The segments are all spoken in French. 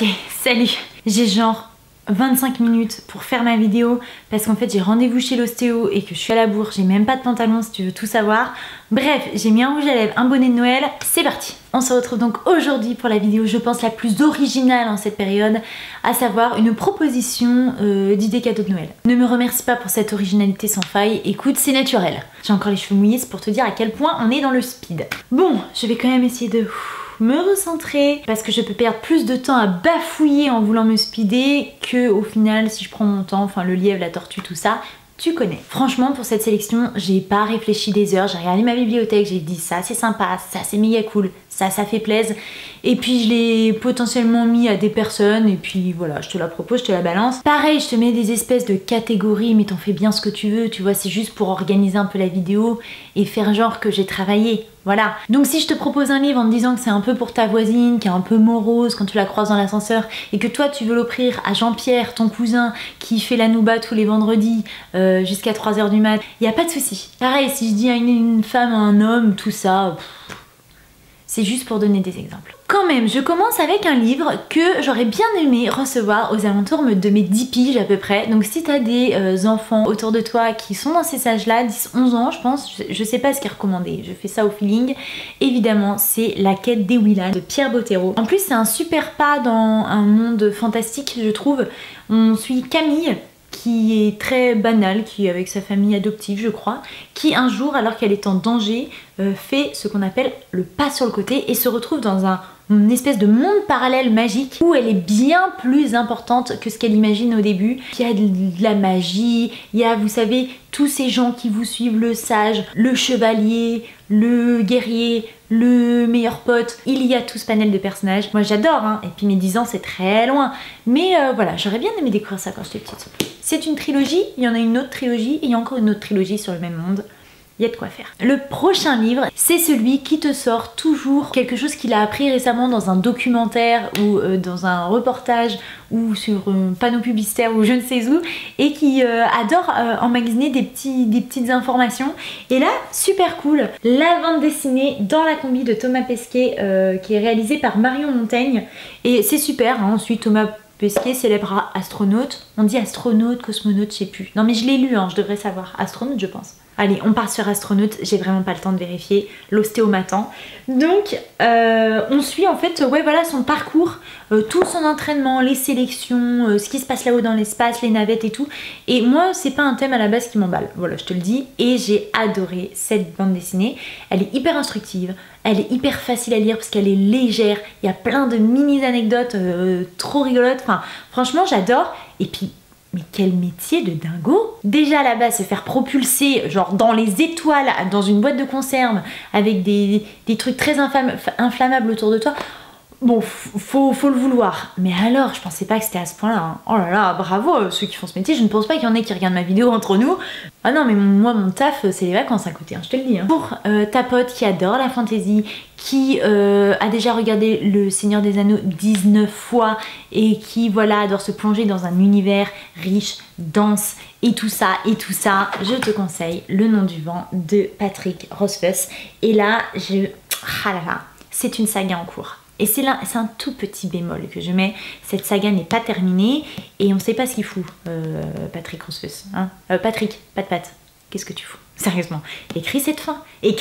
Ok, salut. J'ai genre 25 minutes pour faire ma vidéo parce qu'en fait j'ai rendez-vous chez l'ostéo et que je suis à la bourre, j'ai même pas de pantalon si tu veux tout savoir. Bref, j'ai mis un rouge à lèvres, un bonnet de Noël, c'est parti. On se retrouve donc aujourd'hui pour la vidéo, je pense la plus originale en cette période, à savoir une proposition d'idée cadeau de Noël. Ne me remercie pas pour cette originalité sans faille, écoute, c'est naturel. J'ai encore les cheveux mouillés, c'est pour te dire à quel point on est dans le speed. Bon, je vais quand même essayer de me recentrer parce que je peux perdre plus de temps à bafouiller en voulant me speeder que au final si je prends mon temps, enfin le lièvre, la tortue, tout ça, tu connais. Franchement pour cette sélection j'ai pas réfléchi des heures, j'ai regardé ma bibliothèque, j'ai dit ça c'est sympa, ça c'est méga cool, ça fait plaisir, et puis je l'ai potentiellement mis à des personnes et puis voilà, je te la propose, je te la balance. Pareil, je te mets des espèces de catégories mais t'en fais bien ce que tu veux, tu vois, c'est juste pour organiser un peu la vidéo et faire genre que j'ai travaillé. Voilà. Donc si je te propose un livre en te disant que c'est un peu pour ta voisine, qui est un peu morose quand tu la croises dans l'ascenseur, et que toi tu veux l'offrir à Jean-Pierre, ton cousin, qui fait la nouba tous les vendredis jusqu'à 3 h du mat, y a pas de souci. Pareil, si je dis à une femme, à un homme, tout ça, c'est juste pour donner des exemples. Quand même, je commence avec un livre que j'aurais bien aimé recevoir aux alentours de mes 10 piges à peu près. Donc si t'as des enfants autour de toi qui sont dans ces âges-là, 10-11 ans je pense, je sais pas ce qui est recommandé, je fais ça au feeling. Évidemment, c'est La quête des Willan de Pierre Bottero. En plus, c'est un super pas dans un monde fantastique, je trouve. On suit Camille, qui est très banale, qui est avec sa famille adoptive je crois, qui un jour alors qu'elle est en danger fait ce qu'on appelle le pas sur le côté et se retrouve dans une espèce de monde parallèle magique où elle est bien plus importante que ce qu'elle imagine au début. Il y a de la magie, il y a, vous savez, tous ces gens qui vous suivent, le sage, le chevalier, le guerrier, le meilleur pote, il y a tout ce panel de personnages. Moi j'adore, hein, et puis mes 10 ans c'est très loin, mais voilà, j'aurais bien aimé découvrir ça quand j'étais petite. C'est une trilogie, il y en a une autre trilogie, et il y a encore une autre trilogie sur le même monde. Il y a de quoi faire. Le prochain livre, c'est celui qui te sort toujours quelque chose qu'il a appris récemment dans un documentaire ou dans un reportage ou sur un panneau publicitaire ou je ne sais où, et qui adore emmagasiner des petites informations. Et là, super cool, la bande dessinée dans la combi de Thomas Pesquet qui est réalisée par Marion Montaigne. Et c'est super, hein. Ensuite Thomas Pesquet, célèbre astronaute. On dit astronaute, cosmonaute, je sais plus. Non mais je l'ai lu, hein, je devrais savoir. Astronaute je pense. Allez, on part sur astronaute, j'ai vraiment pas le temps de vérifier, l'ostéo m'attend. Donc, on suit en fait, ouais voilà, son parcours, tout son entraînement, les sélections, ce qui se passe là-haut dans l'espace, les navettes et tout. Et moi, c'est pas un thème à la base qui m'emballe, voilà, je te le dis. Et j'ai adoré cette bande dessinée, elle est hyper instructive, elle est hyper facile à lire parce qu'elle est légère, il y a plein de mini anecdotes trop rigolotes, enfin, franchement, j'adore. Et puis, mais quel métier de dingo! Déjà à la base, se faire propulser genre dans les étoiles, dans une boîte de conserve, avec des trucs très inflammables autour de toi. Bon, faut le vouloir. Mais alors, je pensais pas que c'était à ce point-là. Hein. Oh là là, bravo ceux qui font ce métier. Je ne pense pas qu'il y en ait qui regardent ma vidéo entre nous. Ah non, mais moi, mon taf, c'est les vacances à côté, hein, je te le dis. Hein. Pour ta pote qui adore la fantasy, qui a déjà regardé Le Seigneur des Anneaux 19 fois et qui, voilà, adore se plonger dans un univers riche, dense et tout ça, je te conseille Le Nom du Vent de Patrick Rothfuss. Et là, ah là là, c'est une saga en cours. Et c'est un tout petit bémol que je mets, cette saga n'est pas terminée et on sait pas ce qu'il fout, Patrick Rothfuss. Hein, Patrick, pas de patte, qu'est-ce que tu fous? Sérieusement, écris cette fin,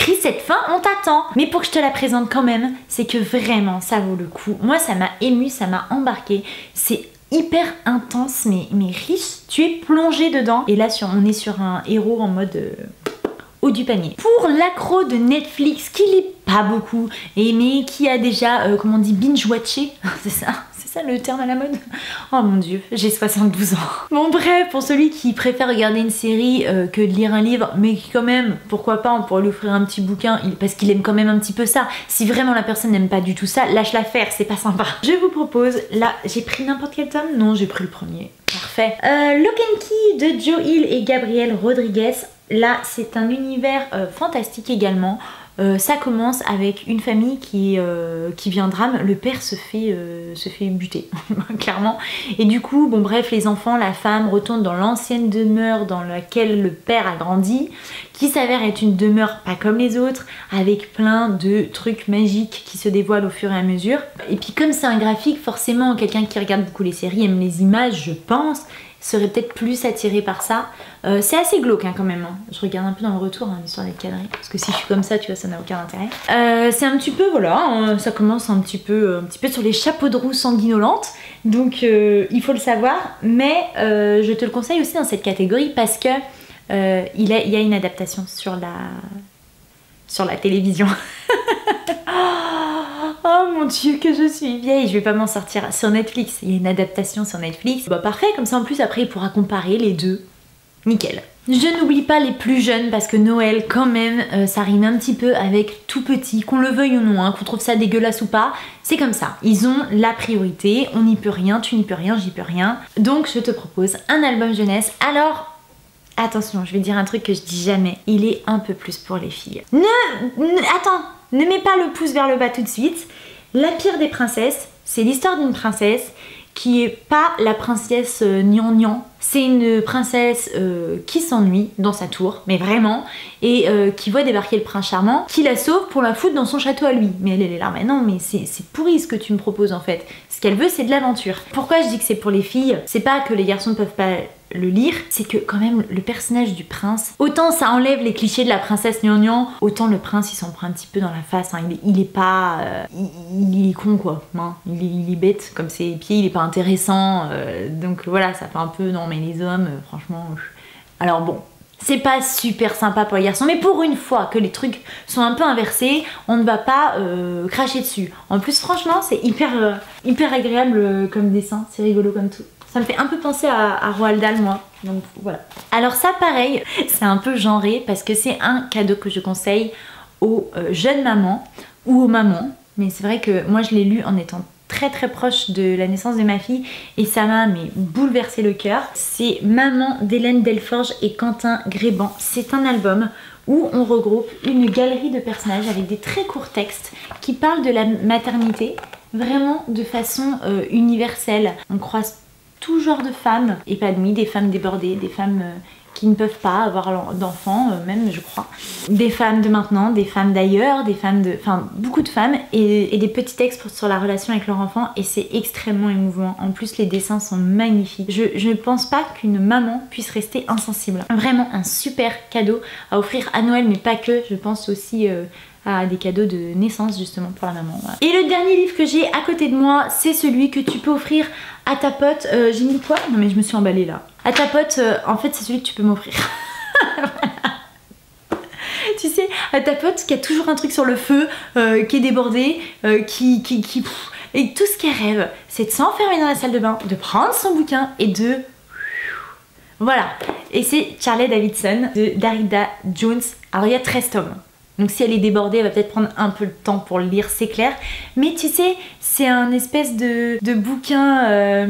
on t'attend. Mais pour que je te la présente quand même, c'est que vraiment ça vaut le coup. Moi ça m'a ému, ça m'a embarqué, c'est hyper intense mais riche, tu es plongé dedans. Et là on est sur un héros en mode... haut du panier. Pour l'accro de Netflix qui lit pas beaucoup mais qui a déjà comment on dit binge-watché, c'est ça le terme à la mode. Oh mon dieu, j'ai 72 ans. Bon bref, pour celui qui préfère regarder une série que de lire un livre, mais qui quand même, pourquoi pas, on pourrait lui offrir un petit bouquin parce qu'il aime quand même un petit peu ça. Si vraiment la personne n'aime pas du tout ça, lâche-la faire, c'est pas sympa. Je vous propose, là, j'ai pris n'importe quel tome? Non, j'ai pris le premier. Parfait. Lock and Key de Joe Hill et Gabriel Rodriguez. Là, c'est un univers fantastique également. Ça commence avec une famille qui vit un drame, le père se fait buter, clairement. Et du coup, bon bref, les enfants, la femme retournent dans l'ancienne demeure dans laquelle le père a grandi, qui s'avère être une demeure pas comme les autres, avec plein de trucs magiques qui se dévoilent au fur et à mesure. Et puis comme c'est un graphique, forcément, quelqu'un qui regarde beaucoup les séries aime les images, je pense, serait peut-être plus attiré par ça. C'est assez glauque hein, quand même. Hein. Je regarde un peu dans le retour, hein, l'histoire d'être cadré. Parce que si je suis comme ça, tu vois, ça n'a aucun intérêt. C'est un petit peu, voilà, ça commence un petit peu sur les chapeaux de roue sanguinolentes. Donc il faut le savoir. Mais je te le conseille aussi dans cette catégorie parce que il y a une adaptation sur la télévision. Oh mon dieu que je suis vieille, je vais pas m'en sortir. Sur Netflix, il y a une adaptation sur Netflix. Bah parfait, comme ça en plus après il pourra comparer les deux. Nickel. Je n'oublie pas les plus jeunes parce que Noël quand même ça rime un petit peu avec tout petit, qu'on le veuille ou non, hein, qu'on trouve ça dégueulasse ou pas, c'est comme ça. Ils ont la priorité, on n'y peut rien, tu n'y peux rien, j'y peux rien. Donc je te propose un album jeunesse. Alors attention, je vais dire un truc que je dis jamais, il est un peu plus pour les filles. Attends, ne mets pas le pouce vers le bas tout de suite. La pire des princesses, c'est l'histoire d'une princesse qui est pas la princesse gnangnan. C'est une princesse qui s'ennuie dans sa tour, mais vraiment, et qui voit débarquer le prince charmant, qui la sauve pour la foutre dans son château à lui. Mais elle est là, mais non, mais c'est pourri ce que tu me proposes en fait. Ce qu'elle veut, c'est de l'aventure. Pourquoi je dis que c'est pour les filles? C'est pas que les garçons ne peuvent pas le lire, c'est que quand même le personnage du prince, autant ça enlève les clichés de la princesse gnangnan, autant le prince il s'en prend un petit peu dans la face, hein. Il est pas... il est con quoi, hein. Il est bête, comme ses pieds il est pas intéressant, donc voilà, ça fait un peu non mais les hommes, franchement... Alors bon, c'est pas super sympa pour les garçons, mais pour une fois que les trucs sont un peu inversés, on ne va pas cracher dessus. En plus franchement c'est hyper agréable comme dessin, c'est rigolo comme tout. Ça me fait un peu penser à Roald Dahl, moi. Donc voilà. Alors ça, pareil, c'est un peu genré parce que c'est un cadeau que je conseille aux jeunes mamans ou aux mamans. Mais c'est vrai que moi, je l'ai lu en étant très proche de la naissance de ma fille et ça m'a bouleversé le cœur. C'est Maman d'Hélène Delforge et Quentin Gréban. C'est un album où on regroupe une galerie de personnages avec des très courts textes qui parlent de la maternité vraiment de façon universelle. On croise tout genre de femmes épanouies, des femmes débordées, des femmes qui ne peuvent pas avoir d'enfants, même je crois. Des femmes de maintenant, des femmes d'ailleurs, des femmes de... Enfin, beaucoup de femmes et des petits textes sur la relation avec leur enfant et c'est extrêmement émouvant. En plus, les dessins sont magnifiques. Je ne pense pas qu'une maman puisse rester insensible. Vraiment un super cadeau à offrir à Noël, mais pas que. Je pense aussi... à des cadeaux de naissance justement pour la maman. Voilà. Et le dernier livre que j'ai à côté de moi, c'est celui que tu peux offrir à ta pote. J'ai mis quoi? Non mais je me suis emballée là. À ta pote, en fait c'est celui que tu peux m'offrir. Voilà. Tu sais, à ta pote qui a toujours un truc sur le feu, qui est débordé, et tout ce qu'elle rêve, c'est de s'enfermer dans la salle de bain, de prendre son bouquin et de... Voilà. Et c'est Charlie Davidson de Darida Jones. Alors il y a 13 tomes. Donc si elle est débordée, elle va peut-être prendre un peu de temps pour le lire, c'est clair. Mais tu sais, c'est un espèce de bouquin,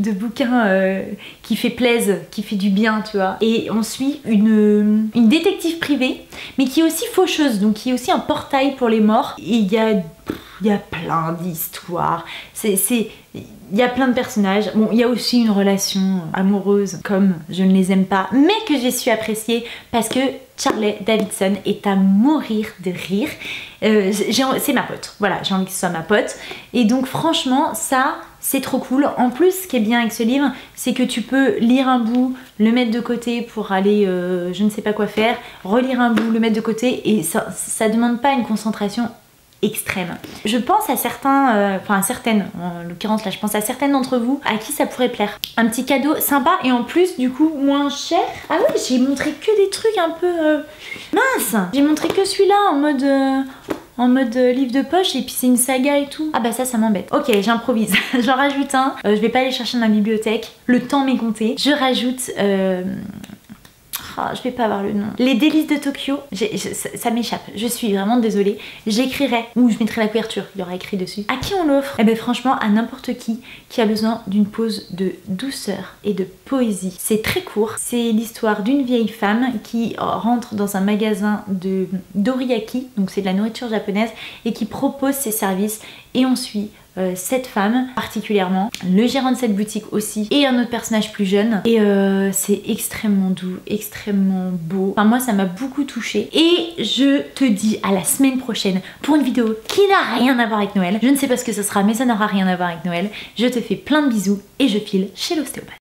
qui fait plaisir, qui fait du bien, tu vois. Et on suit une détective privée, mais qui est aussi faucheuse, donc qui est aussi un portail pour les morts. Et il y a plein d'histoires. Il y a plein de personnages. Bon, il y a aussi une relation amoureuse, comme je ne les aime pas, mais que j'ai su apprécier parce que Charlie Davidson est à mourir de rire. C'est ma pote. Voilà, j'ai envie que ce soit ma pote. Et donc, franchement, ça, c'est trop cool. En plus, ce qui est bien avec ce livre, c'est que tu peux lire un bout, le mettre de côté pour aller je ne sais pas quoi faire, relire un bout, le mettre de côté, et ça demande pas une concentration extrême. Je pense à certains, enfin à certaines, en l'occurrence là je pense à certaines d'entre vous à qui ça pourrait plaire. Un petit cadeau sympa et en plus du coup moins cher. Ah oui, j'ai montré que des trucs un peu... mince. J'ai montré que celui-là en mode livre de poche et puis c'est une saga et tout. Ah bah ça m'embête. Ok, j'improvis. J'en rajoute un. Je vais pas aller chercher dans la bibliothèque. Le temps m'est compté. Je rajoute... je vais pas avoir le nom. Les délices de Tokyo, ça m'échappe. Je suis vraiment désolée. J'écrirai, ou je mettrai la couverture, il y aura écrit dessus. À qui on l'offre? Eh ben franchement, à n'importe qui a besoin d'une pause de douceur et de poésie. C'est très court. C'est l'histoire d'une vieille femme qui rentre dans un magasin de doriyaki, donc c'est de la nourriture japonaise, et qui propose ses services, et on suit cette femme particulièrement, le gérant de cette boutique aussi, et un autre personnage plus jeune, et c'est extrêmement doux, extrêmement beau. Enfin moi ça m'a beaucoup touchée, et je te dis à la semaine prochaine pour une vidéo qui n'a rien à voir avec Noël. Je ne sais pas ce que ce sera, mais ça n'aura rien à voir avec Noël. Je te fais plein de bisous et je file chez l'ostéopathe.